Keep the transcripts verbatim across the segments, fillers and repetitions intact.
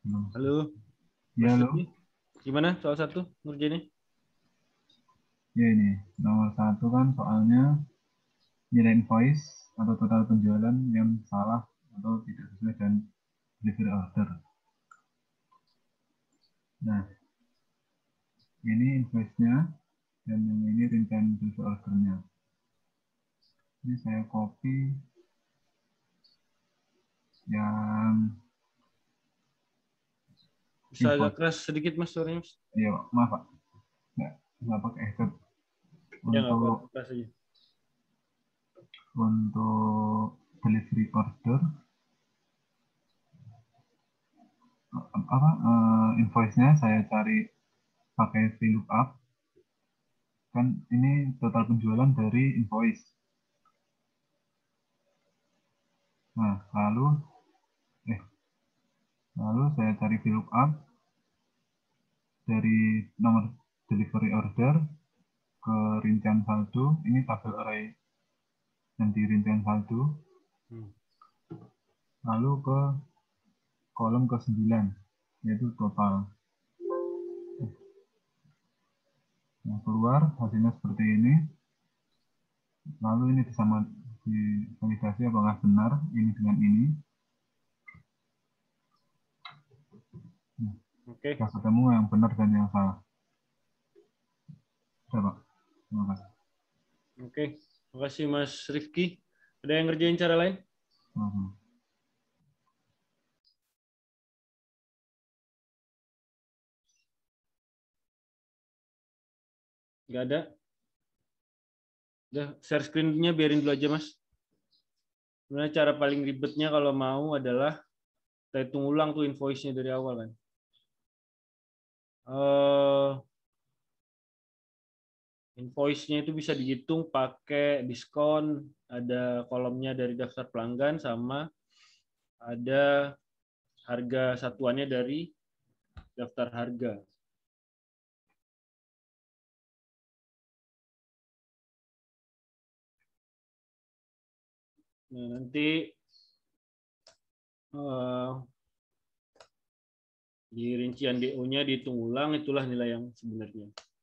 Halo, Ya, Mas halo. Lutfi. Gimana soal satu ngerjainnya? Ya, ini nomor satu kan soalnya nilai invoice atau total penjualan yang salah atau tidak sesuai dengan delivery order. Nah, ini invoice-nya dan yang ini rincian delivery order-nya. Ini saya copy yang Bisa agak invoice. keras sedikit Mas suaranya, Mas. Ya, maaf Pak. Nggak, nggak pakai headset. Ya nggak Untuk apa-apa, keras aja. untuk delivery order apa uh, invoice-nya saya cari pakai VLOOKUP. Kan ini total penjualan dari invoice. Nah, lalu eh lalu saya cari VLOOKUP dari nomor delivery order ke rincian saldo. Ini tabel array yang di rincian saldo. Hmm. Lalu ke kolom ke sembilan, yaitu total. Nah, keluar hasilnya seperti ini. Lalu ini disama divalidasi apakah benar ini dengan ini. Nah, Oke, sudah ketemu yang benar dan yang salah. Sudah, Pak. Terima kasih. oke. Makasih Mas Rifki. Ada yang ngerjain cara lain? Mhm. Nggak ada. Udah, share screen-nya biarin dulu aja Mas. Sebenarnya cara paling ribetnya kalau mau adalah kita hitung ulang tuh invoice-nya dari awal kan. Uh, invoice-nya itu bisa dihitung pakai diskon, ada kolomnya dari daftar pelanggan sama ada harga satuannya dari daftar harga. Nah, nanti uh, di rincian D O-nya dihitung ulang, itulah nilai yang sebenarnya.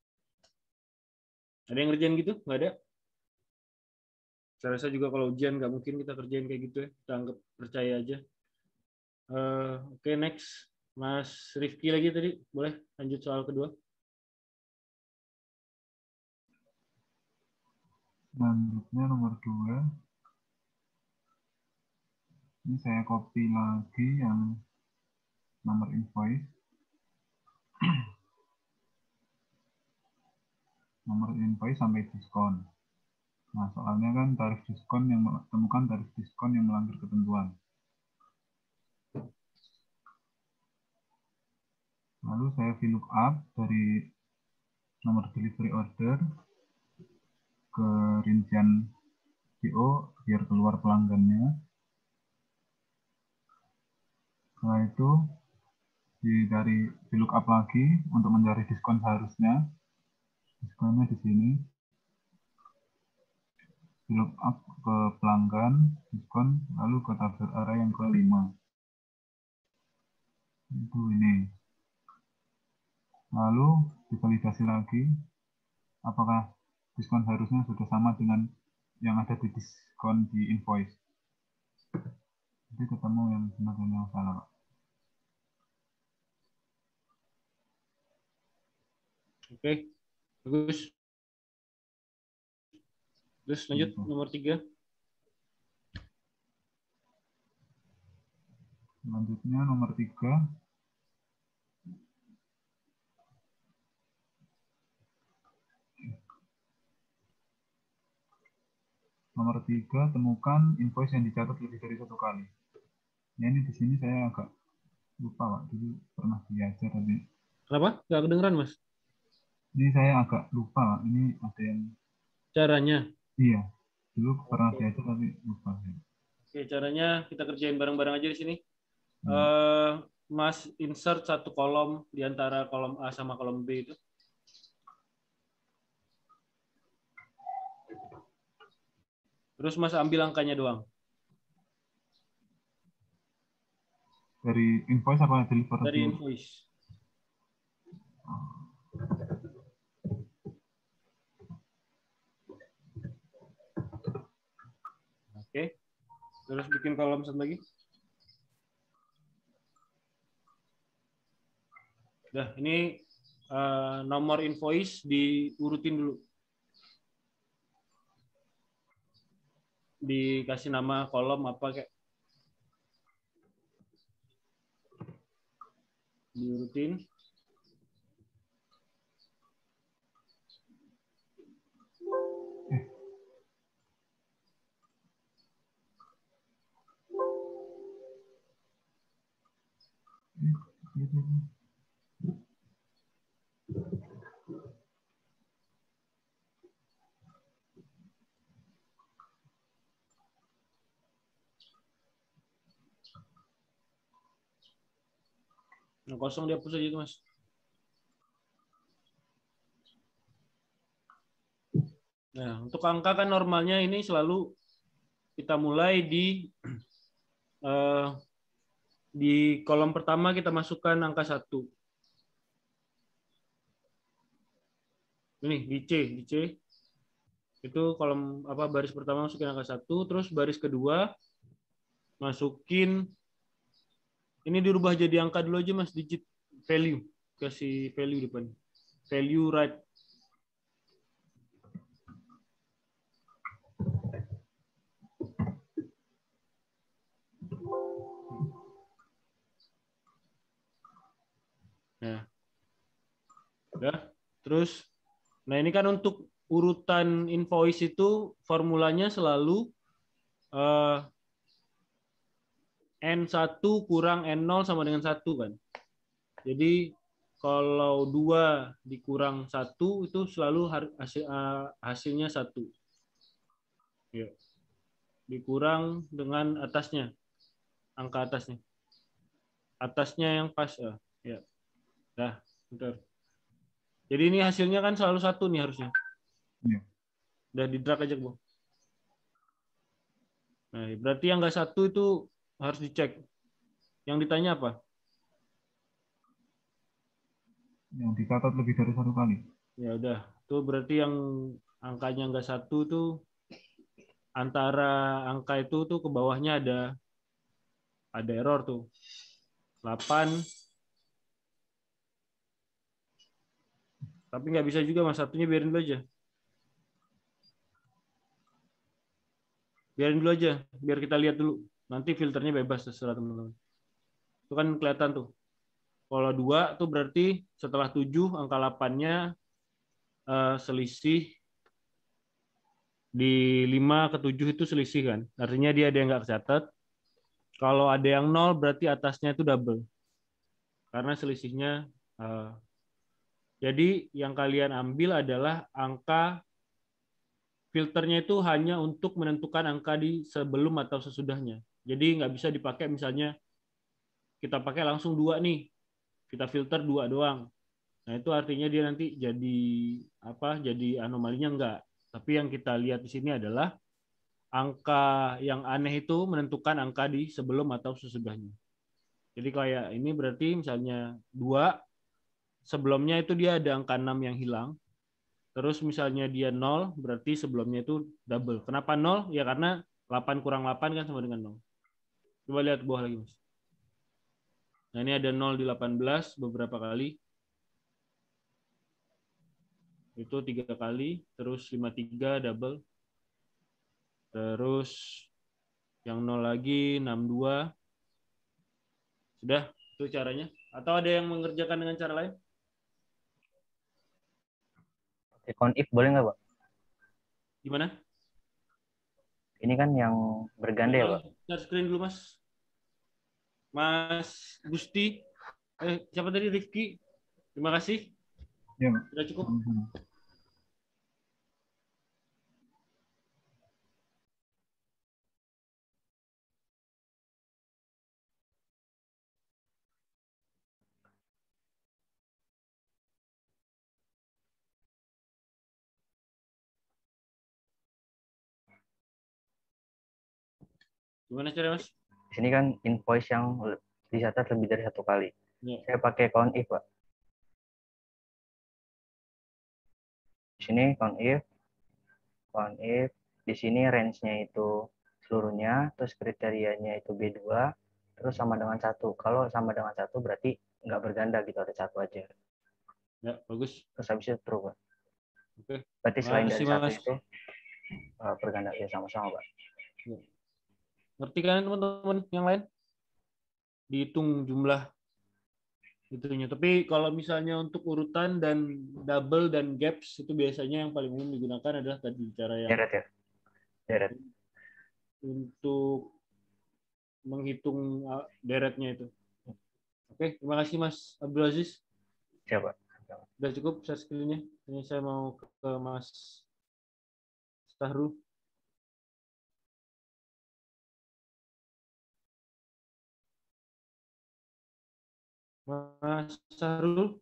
Ada yang ngerjain gitu? Nggak ada? Saya rasa juga kalau ujian nggak mungkin kita kerjain kayak gitu ya. Kita anggap percaya aja. Uh, Oke, okay, next. Mas Rifki lagi tadi. Boleh lanjut soal kedua? Selanjutnya nomor dua. Ini saya copy lagi yang nomor invoice. Nomor invoice sampai diskon. Nah, soalnya kan tarif diskon yang temukan tarif diskon yang melanggar ketentuan. Lalu saya VLOOKUP dari nomor delivery order ke rincian D O biar keluar pelanggannya. Setelah itu dicari VLOOKUP lagi untuk mencari diskon seharusnya. Diskonnya di sini. VLOOKUP ke pelanggan, diskon, lalu ke tabel array yang kelima. Itu ini. Lalu divalidasi lagi apakah diskon harusnya sudah sama dengan yang ada di diskon di invoice. Jadi ketemu yang benar dan yang salah. Oke, bagus. Terus lanjut Gitu. nomor tiga. Selanjutnya nomor tiga. Nomor tiga, temukan invoice yang dicatat lebih dari satu kali. Ya, ini di sini saya agak lupa, Pak. Dulu pernah diajar, tapi Kenapa? Nggak kedengeran, Mas? ini saya agak lupa, Pak. Ini ada yang Caranya. iya, dulu pernah Oke. diajar tapi lupa. Oke, caranya kita kerjain bareng-bareng aja di sini. Hmm. Uh, Mas insert satu kolom di antara kolom A sama kolom B itu. Terus Mas ambil angkanya doang. Dari invoice apa deliver? Dari invoice. Oke. Terus bikin kolom satu lagi. Nah, ini uh, nomor invoice diurutin dulu. Dikasih nama kolom apa kayak. Diurutin. Yang kosong dihapus aja itu, Mas. Nah, untuk angka kan normalnya ini selalu kita mulai di eh, di kolom pertama kita masukkan angka satu. Ini di C, di C. Itu kolom apa baris pertama masukin angka satu, terus baris kedua masukin ini dirubah jadi angka dulu aja, Mas, digit value. Kasih value depan. Value right. Nah. Udah. Terus nah ini kan untuk urutan invoice itu formulanya selalu uh, N satu kurang N nol sama dengan satu kan. Jadi kalau dua dikurang satu itu selalu hasil, hasilnya satu. Ya. Dikurang dengan atasnya, angka atasnya. Atasnya yang pas. Ya. Ya. Dah, bentar. Jadi ini hasilnya kan selalu satu nih harusnya. Ya. Udah di drag aja, Bu. Nah, berarti yang nggak satu itu harus dicek. Yang ditanya apa? Yang dicatat lebih dari satu kali. Ya udah, itu berarti yang angkanya nggak satu tuh antara angka itu tuh ke bawahnya ada ada error tuh. delapan. Tapi nggak bisa juga, Mas, satunya biarin dulu aja. Biarin dulu aja, biar kita lihat dulu. Nanti filternya bebas terserah teman-teman. Itu kan kelihatan tuh. Kalau dua tuh berarti setelah tujuh angka delapan-nya uh, selisih di lima ke tujuh itu selisih kan. Artinya dia ada yang nggak kecatat. Kalau ada yang nol berarti atasnya itu double. Karena selisihnya uh, jadi yang kalian ambil adalah angka filternya itu hanya untuk menentukan angka di sebelum atau sesudahnya. Jadi nggak bisa dipakai misalnya kita pakai langsung dua nih, kita filter dua doang. Nah itu artinya dia nanti jadi apa? Jadi anomalinya enggak. Tapi yang kita lihat di sini adalah angka yang aneh itu menentukan angka di sebelum atau sesudahnya. Jadi kayak ini berarti misalnya dua, sebelumnya itu dia ada angka enam yang hilang. Terus misalnya dia nol, berarti sebelumnya itu double. Kenapa nol? Ya karena delapan kurang delapan kan sama dengan nol. Coba lihat bawah lagi, Mas. Nah ini ada nol di delapan belas beberapa kali. Itu tiga kali. Terus lima puluh tiga double. Terus yang nol lagi enam puluh dua. Sudah, itu caranya. Atau ada yang mengerjakan dengan cara lain? Count if boleh nggak, Pak? Gimana? Ini kan yang berganda ya, Pak? Share screen dulu, Mas. Mas Gusti. Eh, siapa tadi? Rifki. Terima kasih. Ya, Sudah cukup. Gimana cara, Mas? Di sini kan invoice yang dicatat lebih dari satu kali. Ya. Saya pakai count if, Pak. Di sini count if, count if, di sini range-nya itu seluruhnya, terus kriterianya itu B dua, terus sama dengan satu. Kalau sama dengan satu berarti nggak berganda gitu, ada satu aja. Ya, bagus. Terus habis itu true, Pak. Oke. Berarti selain Makasih, dari satu Mas. itu uh, berganda ya sama-sama, Pak. Ya. Ngerti kan teman-teman yang lain? Dihitung jumlah itunya. Tapi kalau misalnya untuk urutan dan double dan gaps itu biasanya yang paling umum digunakan adalah tadi cara yang Deret ya. Deret. untuk menghitung deretnya itu. Oke, terima kasih Mas Abdul Aziz. Siapa? Sudah cukup share screen-nya. Ini saya mau ke, ke Mas Sahrul. Mas Sahrul.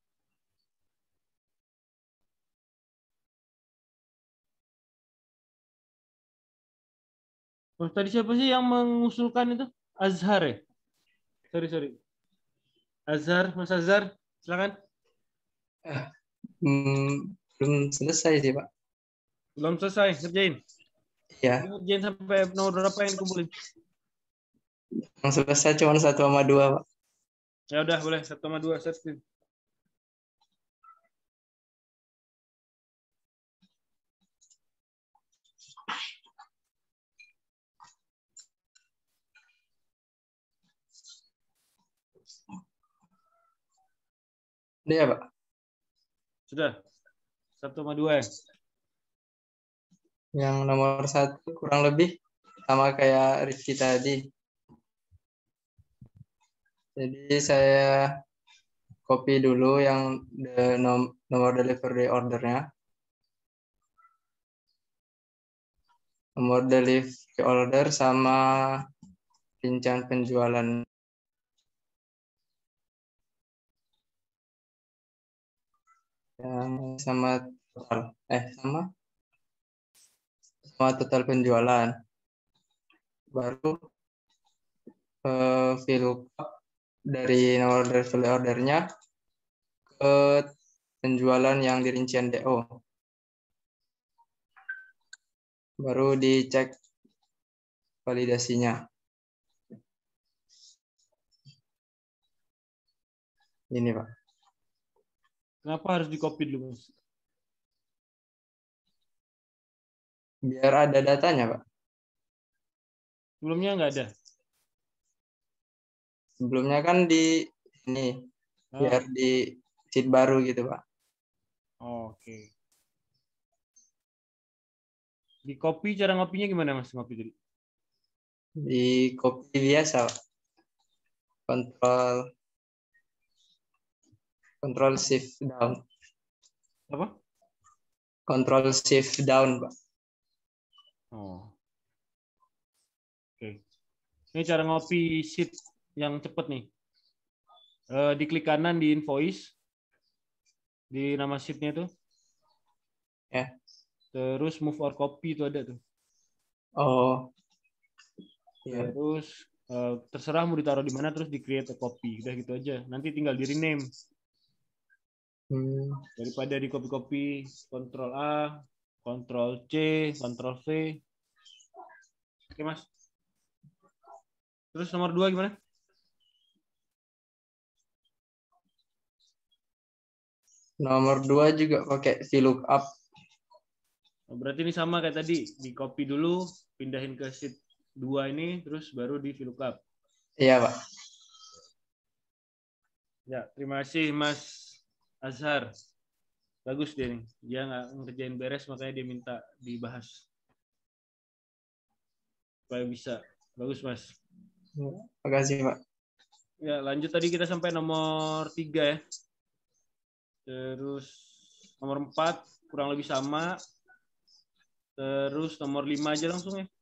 Oh, tadi siapa sih yang mengusulkan itu? Azhar ya? Sorry, sorry. Azhar, Mas Azhar, silakan. Hmm, belum selesai sih, Pak. Belum selesai, ngerjain? Iya. Ngerjain sampai nomor berapa yang dikumpulin? Yang selesai cuma satu sama dua, Pak. Ya udah, boleh. Satu sama dua, share screen. Udah ya, Pak? Sudah. Satu sama dua ya? Yang nomor satu kurang lebih sama kayak Rizky tadi. Jadi saya copy dulu yang the nom nomor delivery ordernya. Nomor delivery order sama rincian penjualan. Yang sama total. Eh, sama sama total penjualan. Baru eh, VLOOKUP dari nomor delivery ordernya ke penjualan yang di rincian D O. Baru dicek validasinya. Ini, Pak. Kenapa harus di-copy dulu, Mas? Biar ada datanya, Pak. Sebelumnya nggak ada? Sebelumnya kan di ini, Oh. biar di sheet baru gitu, Pak. Oh, oke. Okay. Di copy, cara ngopinya gimana, Mas? Ngopi tadi? Di copy biasa, Pak. Control Control Shift down. Apa? Control Shift down, Pak. Oh. Oke. Okay. Ini cara ngopi sheet yang cepet nih. Uh, diklik kanan di invoice. Di nama sheet-nya tuh. Ya. Yeah. Terus move or copy itu ada tuh. Oh. Yeah. Terus uh, terserah mau ditaruh di mana, terus di create a copy. Udah gitu aja. Nanti tinggal di rename. Hmm. Daripada di copy-copy, Ctrl A, Ctrl C, Ctrl V. Oke, Mas. Terus nomor dua gimana? Nomor dua juga pakai VLOOKUP. Berarti ini sama kayak tadi. Di copy dulu, pindahin ke sheet dua ini, terus baru di VLOOKUP. Iya, Pak. Ya, terima kasih Mas Azhar. Bagus dia nih. Dia nggak ngerjain beres, makanya dia minta dibahas. Supaya bisa. Bagus, Mas. Terima kasih, Pak. Ya, lanjut tadi kita sampai nomor tiga ya. Terus nomor empat kurang lebih sama. Terus nomor lima aja langsung ya.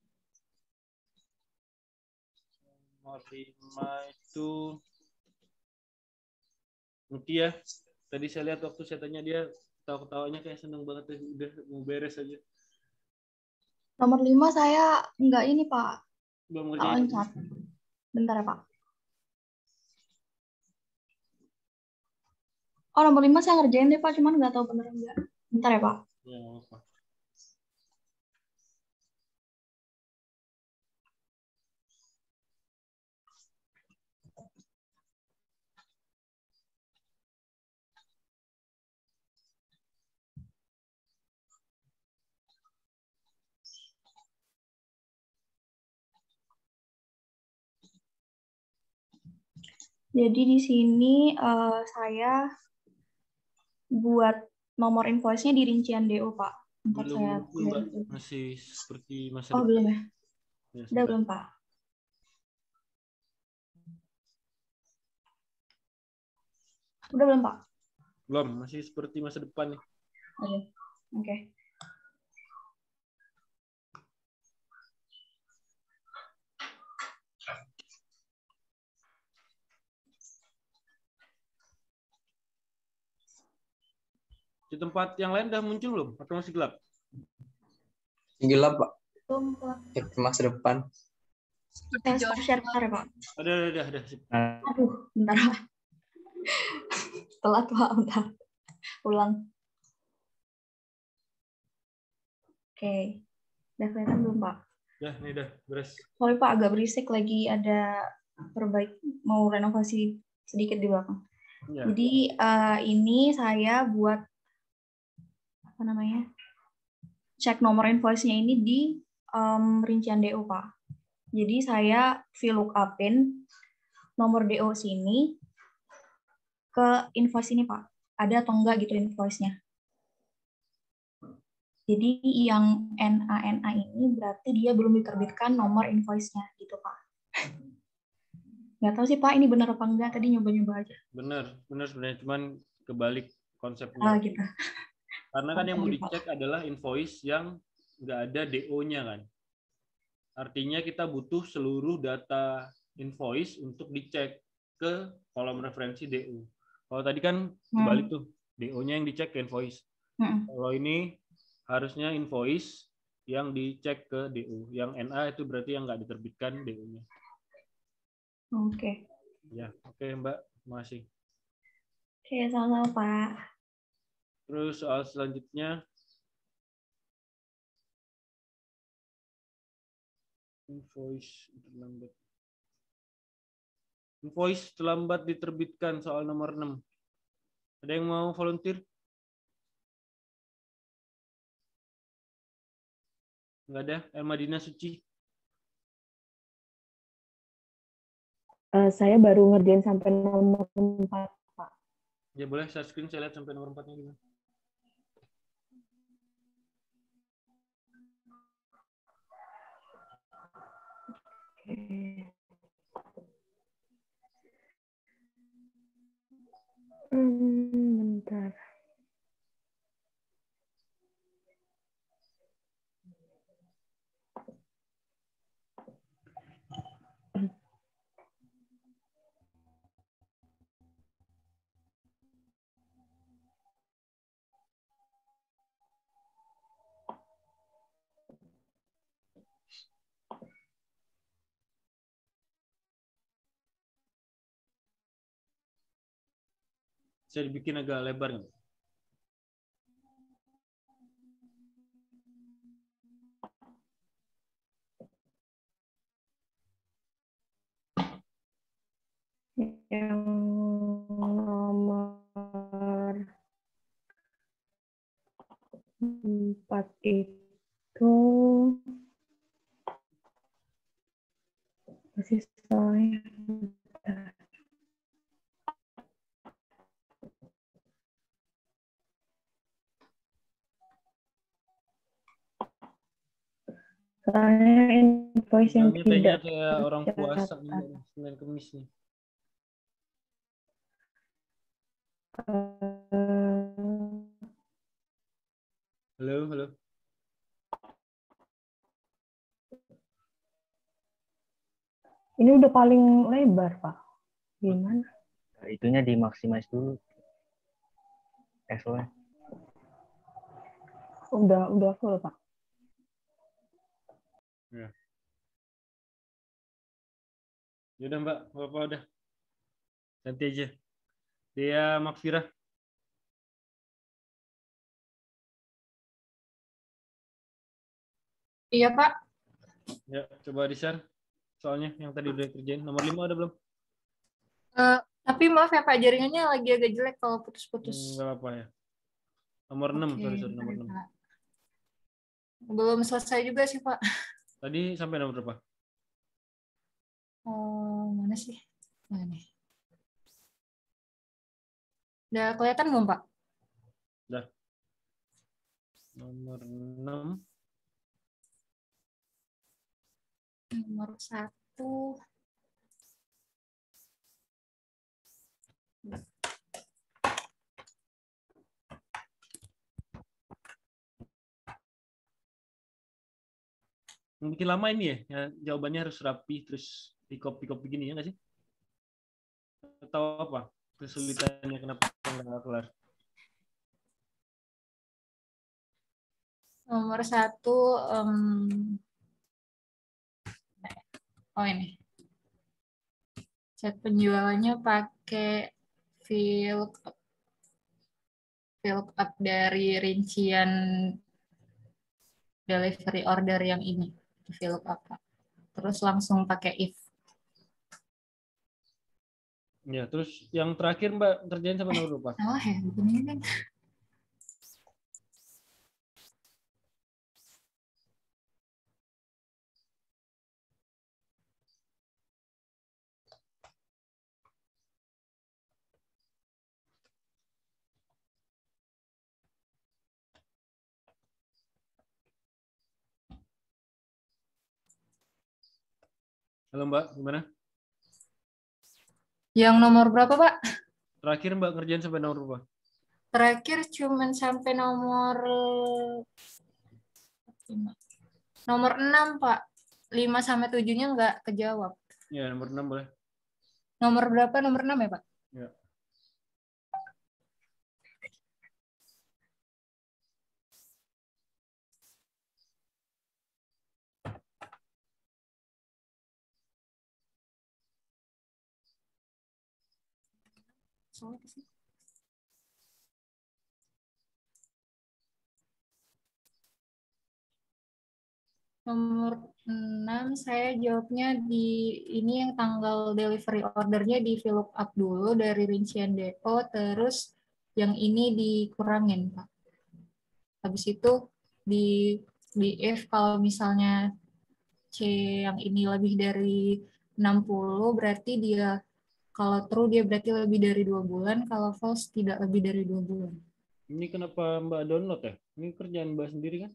Nomor lima itu Muti ya. Tadi saya lihat waktu saya tanya dia, ketawa-ketawanya kayak seneng banget. Udah mau beres aja. Nomor lima saya enggak ini, Pak. Belum ngerjain. Loncat. Bentar ya, Pak. Oh, nomor lima saya ngerjain deh, Pak. Cuman nggak tahu bener enggak. Bentar ya, Pak. Ya, nggak apa. Jadi di sini eh, saya buat nomor invoice-nya di rincian D O, Pak. Bentar Belum saya tentu, Mbak. Masih seperti masa Oh, depan. belum ya? Ya, Udah sebentar. belum, Pak? Udah belum, Pak? Belum, masih seperti masa depan nih. Oke. Oke. Di tempat yang lain udah muncul belum? Atau masih gelap? Gelap, Pak. Belum, Pak. Ya, masa depan. Saya stop share bentar ya, Pak. Ada, ada, ada, ada. Sip. Aduh, bentar, Pak. Telat, Pak. Bentar. Ulang. Oke. Udah kelihatan belum, Pak? Ya, ini udah beres. Sorry, Pak. Agak berisik lagi. Ada perbaik mau renovasi sedikit di belakang. Ya. Jadi eh, ini saya buat apa namanya? Cek nomor invoice-nya ini di um, rincian D O, Pak. Jadi saya VLOOKUP-in nomor D O sini ke invoice ini, Pak. Ada atau enggak gitu invoice-nya. Jadi yang N A N A ini berarti dia belum diterbitkan nomor invoice-nya gitu, Pak. Nggak tahu sih, Pak, ini benar apa enggak. Tadi nyoba-nyoba aja. Benar, benar sebenarnya. Cuman kebalik konsepnya. Ah, gitu. Karena kan yang mau Sorry, Pak. dicek adalah invoice yang nggak ada D O-nya kan. Artinya kita butuh seluruh data invoice untuk dicek ke kolom referensi D O. Kalau tadi kan kebalik Hmm. tuh, D O-nya yang dicek ke invoice. Hmm. Kalau ini harusnya invoice yang dicek ke D O. Yang N A itu berarti yang nggak diterbitkan D O-nya. Oke. Ya, oke Mbak, terima kasih. Oke, sama-sama, Pak. Terus soal selanjutnya, invoice terlambat. Invoice terlambat diterbitkan soal nomor enam. Ada yang mau volunteer? Enggak ada? Elma Dina Suci? Uh, saya baru ngerjain sampai nomor empat, Pak. Ya boleh, share screen saya lihat sampai nomor empat-nya gimana. Oke. Hmm, bentar. Saya dibikin agak lebar nggak? Yang nomor empat itu masih soalnya. Soalnya invoice yang Bilangnya kayaknya tidak kayak orang puasa nih, tercatat. Mbak. Senin Kemis nih. Uh, Halo, halo. ini udah paling lebar, Pak. Gimana? Nah, itunya dimaksimis dulu. S O nya. Udah udah full, Pak. Ya. Ya udah Mbak, apa-apa udah. Ganti aja. Dia Makfirah. Iya, Pak. Ya, coba di-share. Soalnya yang tadi udah kerjain. Nomor lima ada belum? Eh, tapi maaf ya Pak, jaringannya lagi agak jelek kalau Hmm, putus-putus. nggak apa ya. Nomor enam, Oke, sorry, sorry, nomor bentar, enam. Pak. Belum selesai juga sih, Pak. Tadi sampai nomor berapa? Oh, mana sih? Nah, nih. Udah kelihatan belum, Pak? Udah. Nomor enam. Nomor satu. Yang bikin lama ini ya, ya jawabannya harus rapi, terus di copy-copy gini ya nggak sih? Atau apa? Kesulitannya kenapa nggak kelar? Nomor satu, em, oh ini. Chat penjualannya pakai VLOOKUP VLOOKUP dari rincian delivery order yang ini. VLOOKUP, Pak. Terus langsung pakai if. Ya, terus yang terakhir Mbak kerjain sama nomor berapa? Salah ya, begini kan. Halo Mbak, gimana? Yang nomor berapa, Pak? Terakhir Mbak kerjain sampai nomor berapa? Terakhir cuman sampai nomor nomor enam, Pak. lima sampai tujuh-nya nggak kejawab. Ya, nomor enam boleh. Nomor berapa? Nomor enam ya, Pak? Ya. Soalnya ke sini. Nomor enam saya jawabnya di ini yang tanggal delivery ordernya di VLOOKUP dulu dari rincian D O, terus yang ini dikurangin, Pak. Habis itu di di if kalau misalnya C yang ini lebih dari enam puluh berarti dia kalau true dia berarti lebih dari dua bulan, kalau false tidak lebih dari dua bulan. Ini kenapa Mbak download ya? Ini kerjaan Mbak sendiri kan?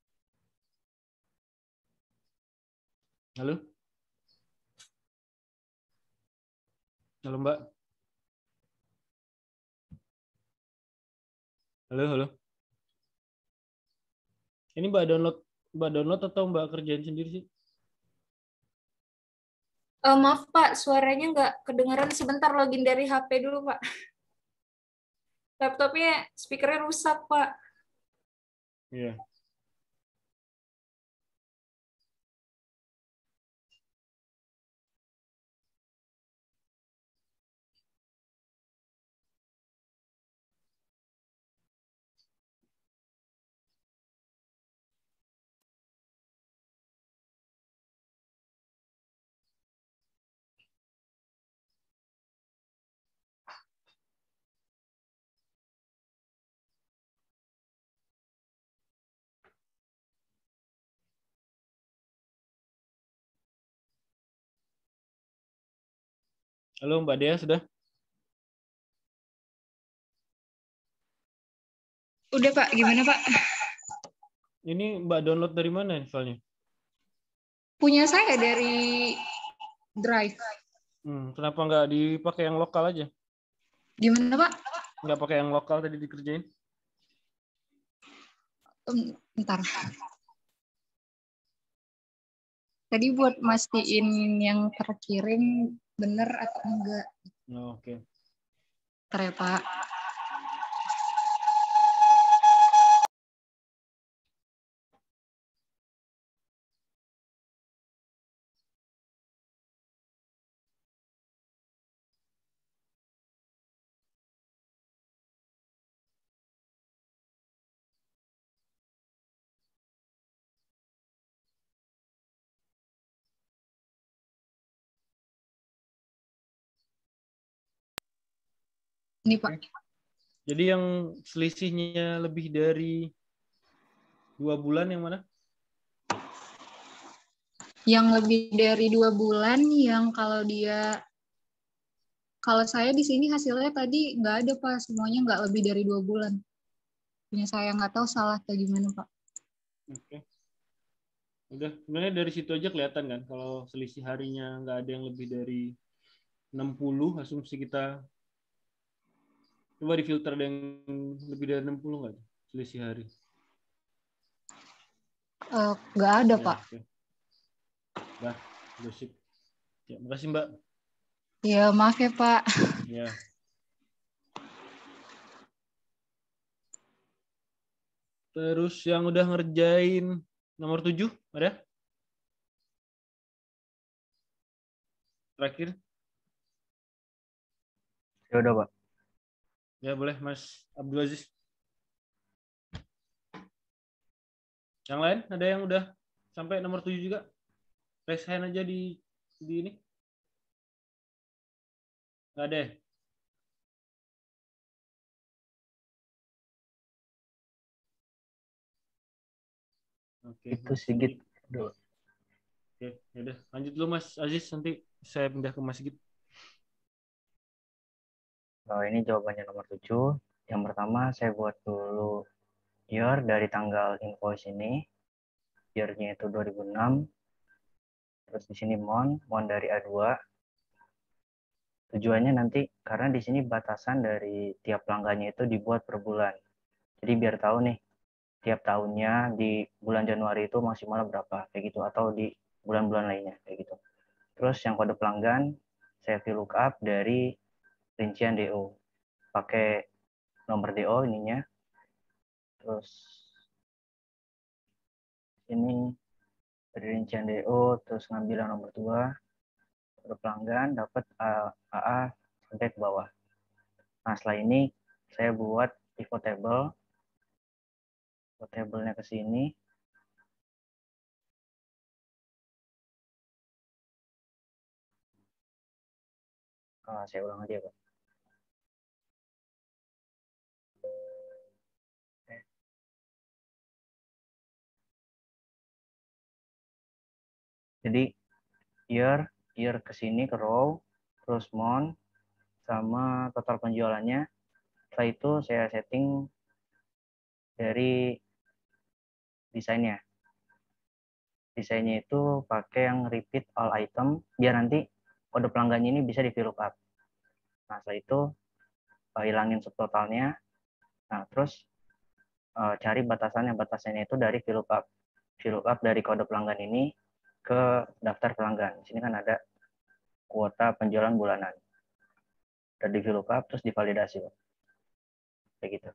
Halo? Halo Mbak? Halo, halo? Ini Mbak download Mbak download atau Mbak kerjain sendiri sih? Uh, maaf Pak, suaranya nggak kedengeran. Sebentar login dari H P dulu Pak. Laptopnya speakernya rusak Pak. Iya. Halo Mbak Dea sudah? Udah Pak, gimana Pak? Ini Mbak download dari mana soalnya? Punya saya dari Drive. Hmm, kenapa nggak dipakai yang lokal aja? Gimana Pak? Nggak pakai yang lokal tadi dikerjain? Um, bentar. Tadi buat mastiin yang terkirim bener atau enggak. Oh, oke. Okay. Bentar ya Pak. Ini Pak. Jadi yang selisihnya lebih dari dua bulan yang mana? Yang lebih dari dua bulan, yang kalau dia, kalau saya di sini hasilnya tadi nggak ada Pak, semuanya nggak lebih dari dua bulan. Punya saya nggak tahu salah atau gimana Pak. Oke. Udah, sebenarnya dari situ aja kelihatan kan, kalau selisih harinya nggak ada yang lebih dari enam puluh, asumsi kita. Coba difilter ada yang lebih dari enam puluh nggak selisih hari? Uh, nggak ada Ya, Pak. oke. Dah, udah sip. Ya, makasih Mbak. Ya, maaf ya Pak. Ya. Terus yang udah ngerjain nomor tujuh, ada? Terakhir? Ya udah, Pak. Ya, boleh Mas Abdul Aziz. Yang lain ada yang udah sampai nomor tujuh juga? Raise hand aja di di ini. Nggak ada ya? Oke, Itu Mas Sigit. Sigit. Oke, ya udah. Lanjut dulu Mas Aziz, nanti saya pindah ke Mas Sigit. Oh, ini jawabannya nomor tujuh. Yang pertama saya buat dulu year dari tanggal invoice ini. Year-nya itu dua ribu enam. Terus di sini mon, mon dari A dua. Tujuannya nanti karena di sini batasan dari tiap pelanggannya itu dibuat per bulan. Jadi biar tahu nih tiap tahunnya di bulan Januari itu maksimal berapa kayak gitu, atau di bulan-bulan lainnya kayak gitu. Terus yang kode pelanggan saya VLOOKUP dari rincian D O. Pakai nomor D O ininya. Terus ini dari rincian D O, terus ngambil yang nomor dua, kode pelanggan, dapat A A sampai ke bawah. Nah, setelah ini saya buat pivot table. Pivot table-nya ke sini. Ah, saya ulang aja, Pak. Jadi year, year ke sini ke row, terus month, sama total penjualannya. Setelah itu saya setting dari desainnya. Desainnya itu pakai yang repeat all item, biar nanti kode pelanggannya ini bisa di VLOOKUP. Nah, setelah itu uh, hilangin subtotalnya. Nah, terus uh, cari batasannya. Batasannya itu dari VLOOKUP. VLOOKUP dari kode pelanggan ini ke daftar pelanggan. Di sini kan ada kuota penjualan bulanan. Udah di VLOOKUP, terus divalidasi. Kayak gitu.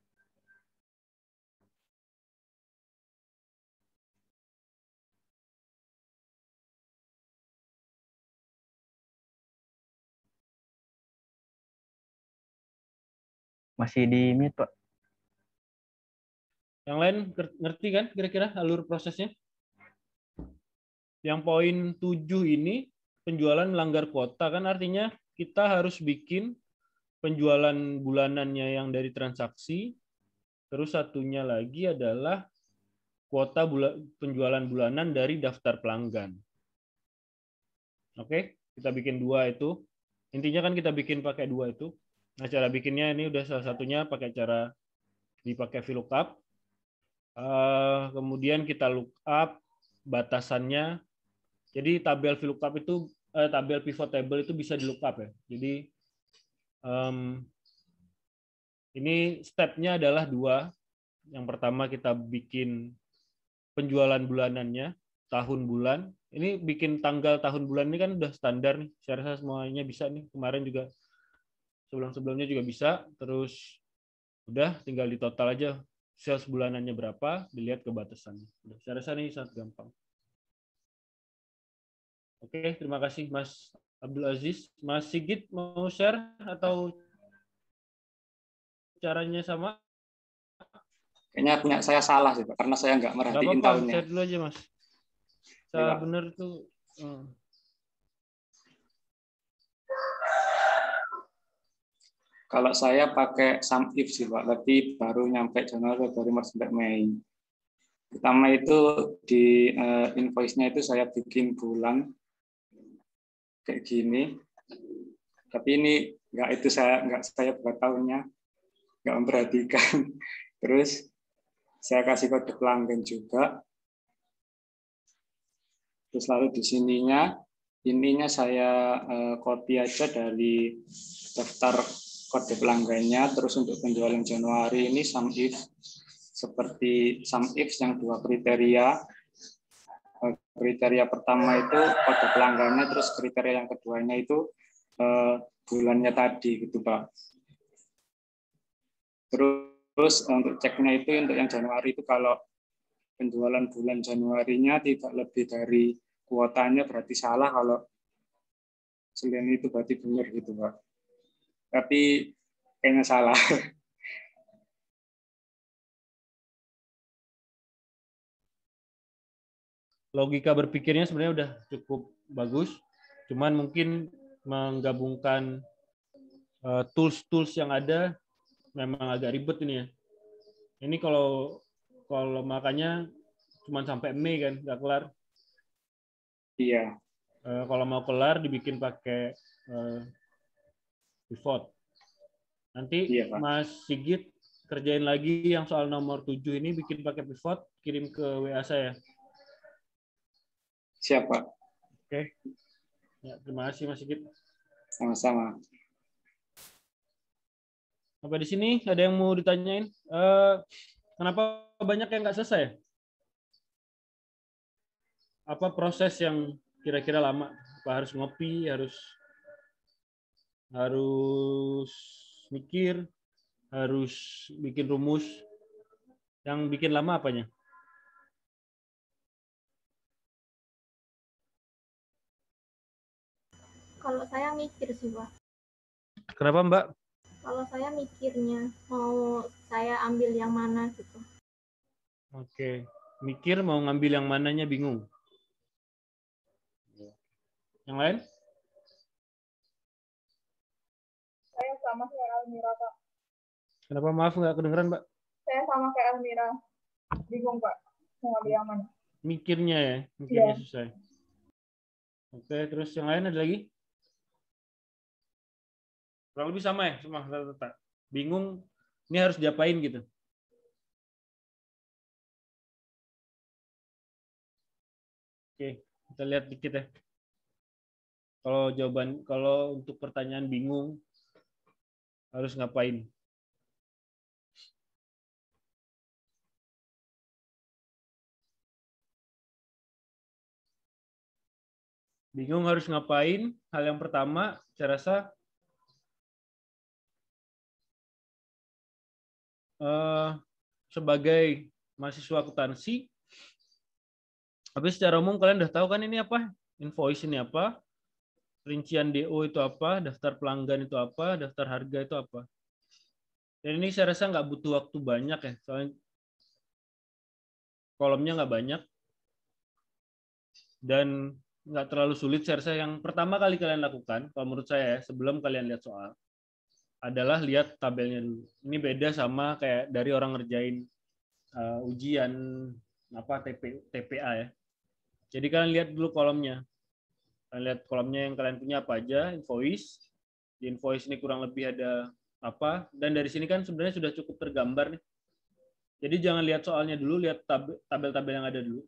Masih di mute, Pak. Yang lain ngerti kan kira-kira alur prosesnya? Yang poin tujuh ini penjualan melanggar kuota kan artinya kita harus bikin penjualan bulanannya yang dari transaksi, terus satunya lagi adalah kuota bula, penjualan bulanan dari daftar pelanggan. Oke, kita bikin dua itu. Intinya kan kita bikin pakai dua itu. Nah, cara bikinnya ini udah salah satunya pakai cara dipakai VLOOKUP. Uh, kemudian kita lookup batasannya. Jadi tabel VLOOKUP itu, eh, tabel pivot table itu bisa di lookup ya. Jadi um, ini stepnya adalah dua. Yang pertama kita bikin penjualan bulanannya, tahun bulan. Ini bikin tanggal tahun bulan ini kan udah standar nih. Saya rasa semuanya bisa nih. Kemarin juga sebelum-sebelumnya juga bisa. Terus udah tinggal di total aja sales bulanannya berapa, dilihat ke batasannya. Udah, saya rasa ini sangat gampang. Oke, terima kasih Mas Abdul Aziz. Mas Sigit mau share atau caranya sama? Kayaknya punya saya salah sih, Pak, karena saya nggak merhatiin Nggak apa-apa, tahunnya. share dulu aja, Mas. Salah benar tuh. Hmm. Kalau saya pakai sum if sih Pak, tapi baru nyampe Januari, Februari, Maret sampai Mei. Pertama itu di uh, invoice-nya itu saya bikin bulan kayak gini. Tapi ini nggak itu saya nggak saya buat tahunnya, nggak memperhatikan. Terus saya kasih kode pelanggan juga. Terus lalu di sininya, ininya saya uh, copy aja dari daftar kode pelanggannya. Terus untuk penjualan Januari ini sum if seperti sum if yang dua kriteria. Kriteria pertama itu kode pelanggannya, terus kriteria yang keduanya itu uh, bulannya tadi gitu Pak. Terus untuk ceknya itu untuk yang Januari itu kalau penjualan bulan Januarinya tidak lebih dari kuotanya berarti salah, kalau selain itu berarti benar gitu Pak. Tapi kayaknya salah. Logika berpikirnya sebenarnya udah cukup bagus, cuman mungkin menggabungkan tools-tools yang ada memang agak ribet ini ya. Ini kalau kalau makanya cuma sampai Mei kan, nggak kelar. Iya. Uh, kalau mau kelar dibikin pakai uh, pivot. Nanti iya, Mas Sigit kerjain lagi yang soal nomor tujuh ini, bikin pakai pivot, kirim ke W A saya. Siapa? Oke. Ya, terima kasih Mas Sigit. Sama-sama. Sampai di sini ada yang mau ditanyain? Uh, kenapa banyak yang nggak selesai? Apa proses yang kira-kira lama? Apa harus ngopi, harus harus mikir, harus bikin rumus? Yang bikin lama apanya? Kalau saya mikir sih, Pak. Kenapa, Mbak? Kalau saya mikirnya, mau saya ambil yang mana gitu. Oke. Mikir mau ngambil yang mananya bingung. Yang lain? Saya sama kayak Almira, Pak. Kenapa? Maaf, nggak kedengeran, Mbak. Saya sama kayak Almira. Bingung, Pak. Mau ngambil yang mana? Mikirnya ya? Mikirnya ya. susah. Oke, terus yang lain ada lagi? Kurang lebih sama ya? Sama, tetap. Bingung, ini harus diapain gitu. Oke, kita lihat dikit ya. Kalau jawaban, kalau untuk pertanyaan bingung, harus ngapain? Bingung harus ngapain? Hal yang pertama, saya rasa eh, sebagai mahasiswa akuntansi, tapi secara umum kalian udah tahu kan ini apa? Invoice ini apa? Rincian D O itu apa? Daftar pelanggan itu apa? Daftar harga itu apa? Dan ini saya rasa nggak butuh waktu banyak ya, soalnya kolomnya nggak banyak dan nggak terlalu sulit. Saya rasa yang pertama kali kalian lakukan, kalau menurut saya ya, sebelum kalian lihat soal, adalah lihat tabelnya dulu. Ini beda sama kayak dari orang ngerjain uh, ujian apa T P, T P A ya. Jadi kalian lihat dulu kolomnya. Kalian lihat kolomnya yang kalian punya apa aja, invoice. Di invoice ini kurang lebih ada apa, dan dari sini kan sebenarnya sudah cukup tergambar nih. Jadi jangan lihat soalnya dulu, lihat tabel-tabel yang ada dulu.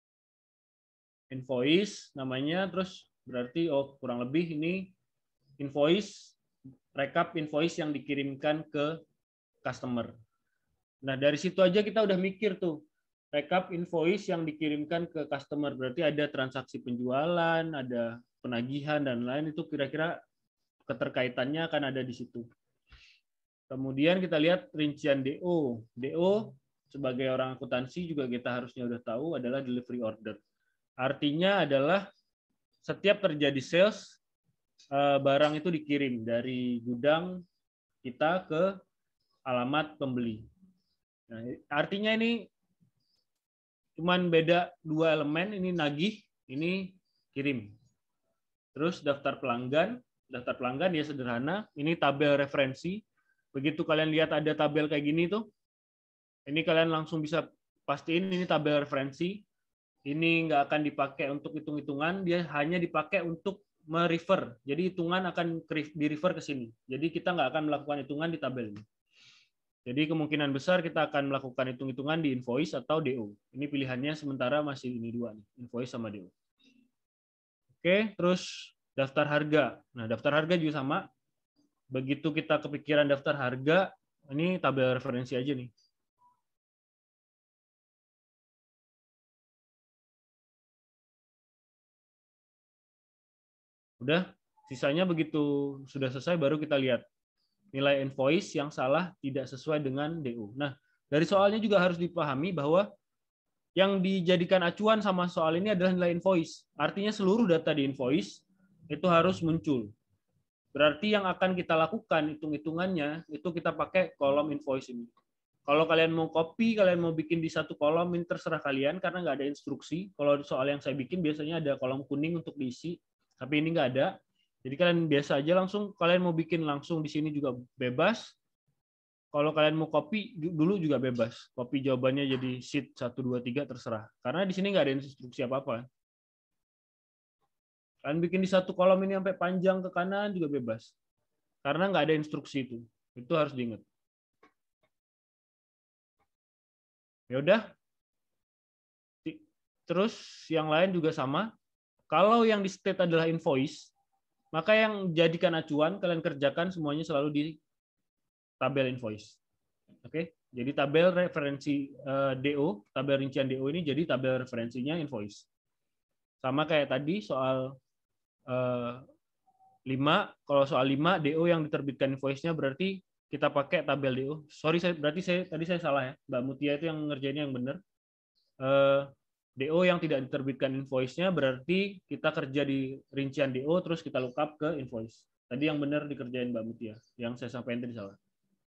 Invoice namanya, terus berarti oh kurang lebih ini invoice, rekap invoice yang dikirimkan ke customer. Nah dari situ aja kita udah mikir tuh, rekap invoice yang dikirimkan ke customer, berarti ada transaksi penjualan, ada penagihan dan lain, itu kira-kira keterkaitannya akan ada di situ. Kemudian kita lihat rincian D O. D O sebagai orang akuntansi juga kita harusnya udah tahu adalah delivery order. Artinya adalah setiap terjadi sales, barang itu dikirim dari gudang kita ke alamat pembeli. Nah, artinya ini cuman beda dua elemen, ini nagih, ini kirim. Terus daftar pelanggan, daftar pelanggan ya sederhana, ini tabel referensi. Begitu kalian lihat ada tabel kayak gini tuh, ini kalian langsung bisa pastiin ini tabel referensi. Ini nggak akan dipakai untuk hitung-hitungan, dia hanya dipakai untuk merefer. Jadi hitungan akan di-refer ke sini. Jadi kita nggak akan melakukan hitungan di tabel ini. Jadi kemungkinan besar kita akan melakukan hitung-hitungan di invoice atau D O. Ini pilihannya sementara masih ini dua nih, invoice sama D O. Oke, terus daftar harga. Nah, daftar harga juga sama. Begitu kita kepikiran daftar harga, ini tabel referensi aja nih. Udah, sisanya begitu sudah selesai baru kita lihat nilai invoice yang salah tidak sesuai dengan D O. Nah, dari soalnya juga harus dipahami bahwa yang dijadikan acuan sama soal ini adalah nilai invoice. Artinya seluruh data di invoice itu harus muncul. Berarti yang akan kita lakukan hitung-hitungannya itu kita pakai kolom invoice ini. Kalau kalian mau copy, kalian mau bikin di satu kolom, ini terserah kalian karena nggak ada instruksi. Kalau soal yang saya bikin biasanya ada kolom kuning untuk diisi. Tapi ini nggak ada. Jadi kalian biasa aja langsung, kalian mau bikin langsung di sini juga bebas. Kalau kalian mau copy dulu juga bebas. Copy jawabannya jadi sheet satu, dua, tiga terserah. Karena di sini nggak ada instruksi apa-apa. Kalian bikin di satu kolom ini sampai panjang ke kanan juga bebas. Karena nggak ada instruksi itu. Itu harus diingat. Ya udah. Terus yang lain juga sama. Kalau yang di state adalah invoice, maka yang jadikan acuan kalian kerjakan semuanya selalu di tabel invoice. Oke, jadi tabel referensi D O, tabel rincian D O ini jadi tabel referensinya invoice. Sama kayak tadi soal lima, kalau soal lima D O yang diterbitkan invoice-nya berarti kita pakai tabel D O. Sorry, saya berarti saya tadi saya salah ya. Mbak Mutia itu yang ngerjainnya yang benar. D O yang tidak diterbitkan invoice-nya berarti kita kerja di rincian D O terus kita lookup ke invoice. Tadi yang benar dikerjain Mbak Mutia, yang saya sampaikan tadi salah.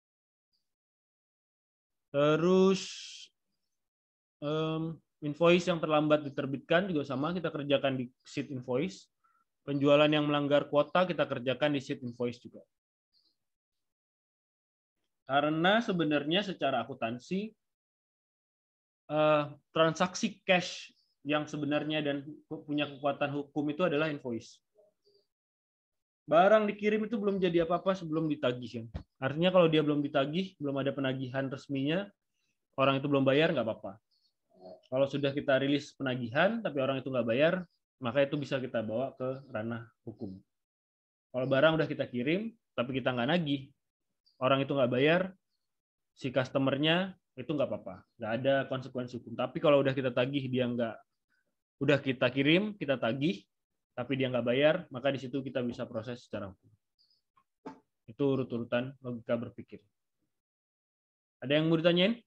Terus um, invoice yang terlambat diterbitkan juga sama, kita kerjakan di sheet invoice. Penjualan yang melanggar kuota kita kerjakan di sheet invoice juga. Karena sebenarnya secara akuntansi Uh, transaksi cash yang sebenarnya dan punya kekuatan hukum itu adalah invoice. Barang dikirim itu belum jadi apa-apa sebelum ditagih. Artinya kalau dia belum ditagih, belum ada penagihan resminya, orang itu belum bayar, nggak apa-apa. Kalau sudah kita rilis penagihan, tapi orang itu nggak bayar, maka itu bisa kita bawa ke ranah hukum. Kalau barang udah kita kirim, tapi kita nggak nagih, orang itu nggak bayar, si customer-nya itu nggak apa-apa, nggak ada konsekuensi hukum. Tapi kalau udah kita tagih dia nggak, udah kita kirim, kita tagih, tapi dia nggak bayar, maka di situ kita bisa proses secara hukum. Itu urut-urutan logika berpikir. Ada yang mau ditanyain?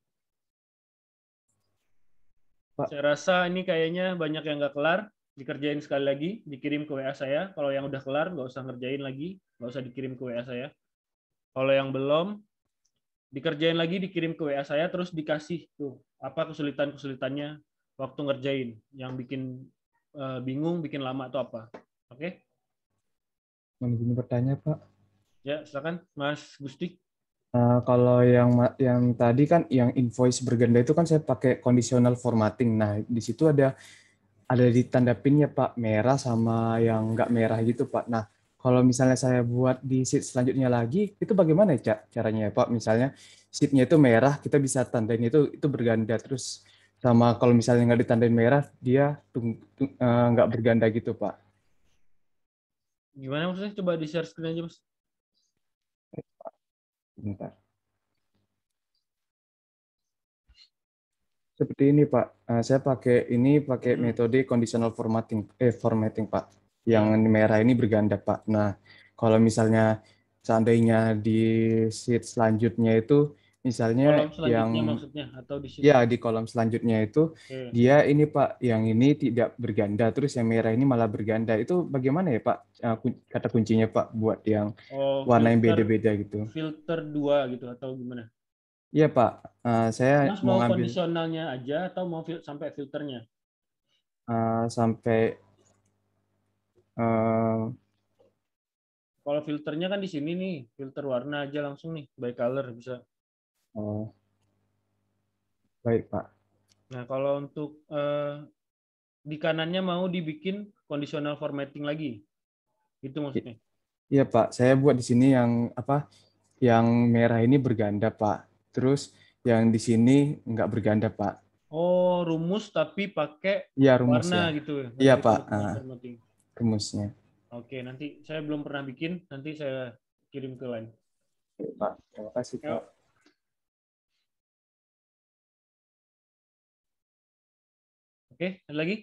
Pak. Saya rasa ini kayaknya banyak yang nggak kelar, dikerjain sekali lagi, dikirim ke W A saya. Kalau yang udah kelar, nggak usah ngerjain lagi, nggak usah dikirim ke W A saya. Kalau yang belum, dikerjain lagi, dikirim ke W A saya, terus dikasih tuh apa kesulitan-kesulitannya waktu ngerjain, yang bikin uh, bingung, bikin lama atau apa. Oke? Mau izin bertanya, Pak? Ya, silakan, Mas Gusti. Uh, kalau yang yang tadi kan yang invoice berganda itu kan saya pakai conditional formatting. Nah, di situ ada ada di tanda pinnya Pak, merah sama yang nggak merah gitu Pak. Nah, kalau misalnya saya buat di sheet selanjutnya lagi, itu bagaimana ya caranya ya Pak? Misalnya sheet-nya itu merah, kita bisa tandain itu itu berganda. Terus sama kalau misalnya nggak ditandain merah, dia tung, tung, uh, nggak berganda gitu Pak. Gimana maksudnya? Coba di-share screen aja Mas. Bentar. Seperti ini Pak, uh, saya pakai ini pakai hmm. metode conditional formatting, eh formatting Pak. Yang merah ini berganda Pak. Nah, kalau misalnya seandainya di sheet selanjutnya itu misalnya kolom selanjutnya yang maksudnya atau di sheet. Ya, di kolom selanjutnya itu okay. Dia ini Pak, yang ini tidak berganda, terus yang merah ini malah berganda. Itu bagaimana ya Pak kata kuncinya Pak buat yang oh, warna yang beda-beda gitu? Filter dua gitu atau gimana? Iya Pak, uh, saya Mas mau, mau ngambil kondisionalnya aja atau mau fil sampai filternya? Uh, sampai Uh, Kalau filternya kan di sini nih, filter warna aja langsung nih, by color bisa. Oh. Baik, Pak. Nah, kalau untuk eh, di kanannya mau dibikin conditional formatting lagi. Itu maksudnya. Iya, Pak. Saya buat di sini yang apa? Yang merah ini berganda, Pak. Terus yang di sini nggak berganda, Pak. Oh, rumus tapi pakai Iya, rumus warna ya. gitu. Iya, Nanti Pak. conditional Ah, formatting. rumusnya. Oke, nanti saya belum pernah bikin, nanti saya kirim ke line. Oke, Pak. Terima kasih, Pak. Yuk. Oke, ada lagi?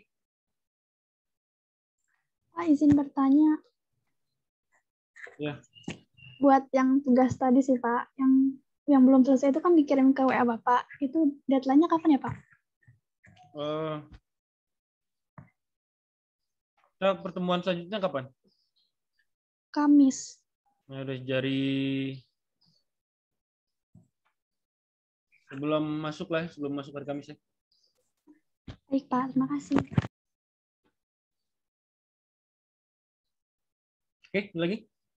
Pak, izin bertanya. Ya. Buat yang tugas tadi sih, Pak, yang yang belum selesai itu kan dikirim ke W A Bapak. Itu deadline-nya kapan ya, Pak? Uh, kita pertemuan selanjutnya kapan? Kamis. Nah, udah dari sebelum masuk lah, sebelum masuk hari Kamis ya. Baik, Pak. Terima kasih. Oke, lagi?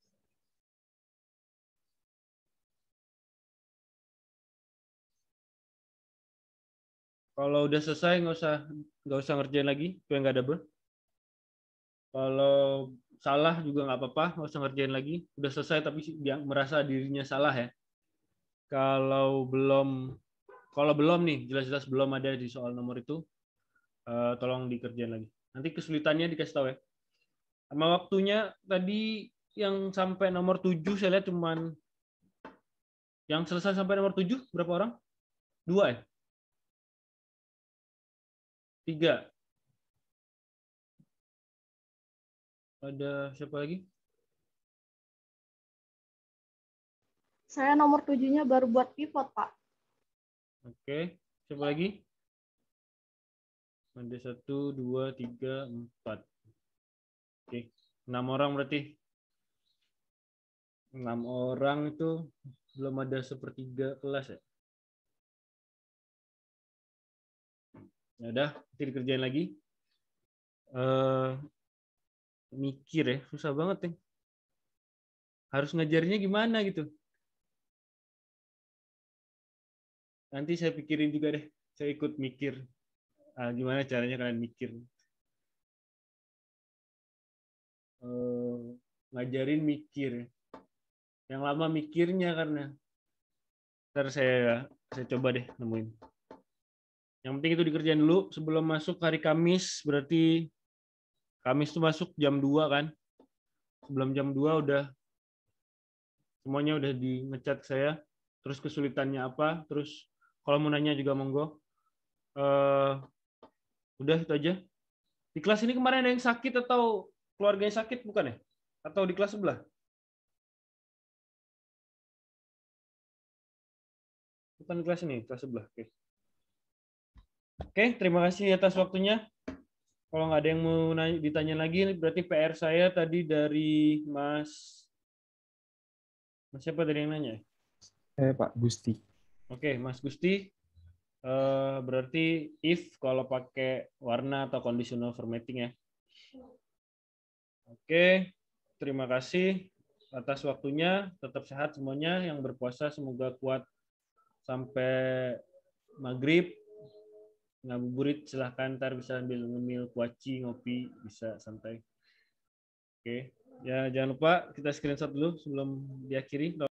Kalau udah selesai nggak usah nggak usah ngerjain lagi, supaya nggak double. Kalau salah juga nggak apa-apa, nggak usah ngerjain lagi. Udah selesai tapi dia merasa dirinya salah ya. Kalau belum kalau belum nih, jelas-jelas belum ada di soal nomor itu, uh, tolong dikerjain lagi. Nanti kesulitannya dikasih tahu ya. Sama waktunya tadi yang sampai nomor tujuh saya lihat cuman yang selesai sampai nomor tujuh berapa orang? Dua ya? Tiga. Ada siapa lagi? Saya nomor tujuhnya baru buat pivot, Pak. Oke. Siapa lagi? Ada satu, dua, tiga, empat. Oke. Enam orang berarti. Enam orang itu belum ada sepertiga kelas ya? Ya udah, nanti dikerjain lagi. Uh, mikir ya, susah banget ya. Harus ngajarnya gimana gitu. Nanti saya pikirin juga deh. Saya ikut mikir. Ah, gimana caranya kalian mikir. Uh, ngajarin mikir. Yang lama mikirnya karena. Ntar saya, saya coba deh nemuin. Yang penting itu dikerjain dulu sebelum masuk hari Kamis. Berarti Kamis itu masuk jam dua kan. Sebelum jam dua udah semuanya udah di ngecat saya. Terus kesulitannya apa. Terus kalau mau nanya juga monggo. Uh, udah itu aja. Di kelas ini kemarin ada yang sakit atau keluarganya sakit bukan ya? Atau di kelas sebelah? Bukan di kelas ini, kelas sebelah. Oke. Oke, terima kasih atas waktunya. Kalau nggak ada yang mau nanya, ditanya lagi, berarti P R saya tadi dari Mas... Mas siapa tadi yang nanya? Eh, Pak Gusti. Oke, Mas Gusti. Uh, berarti if kalau pakai warna atau conditional formatting ya. Oke, terima kasih atas waktunya. Tetap sehat semuanya. Yang berpuasa semoga kuat sampai maghrib. Ngabuburit silahkan, ntar bisa ambil ngemil kuaci, ngopi, bisa santai. Oke, ya jangan lupa kita screenshot dulu sebelum diakhiri.